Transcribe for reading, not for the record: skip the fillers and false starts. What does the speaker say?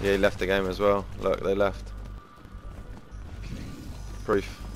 Yeah, he left the game as well. Look, they left. Proof.